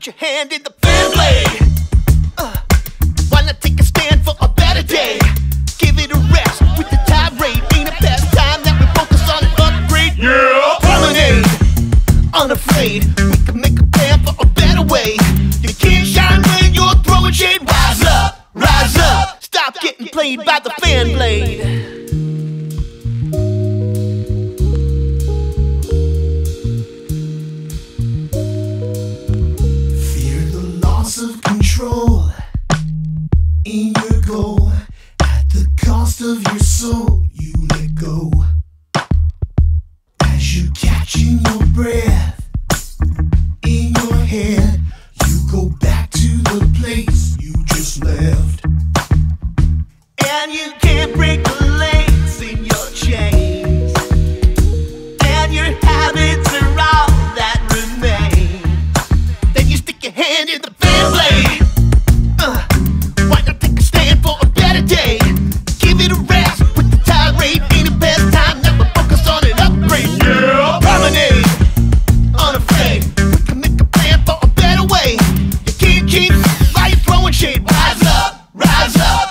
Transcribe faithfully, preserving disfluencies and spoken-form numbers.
put your hand in the fan blade. Uh, why not take a stand for a better day? Give it a rest with the tirade. Ain't it past time that we focus on an upgrade? Yeah! Promenade, unafraid. We can make a plan for a better way. You can't shine when you're throwing shade. Rise up, rise up. Stop getting played by the fan blade. Of control in your goal, at the cost of your soul, you let go. As you're catching your breath in your head, you go back to the place you just left. And you can't break the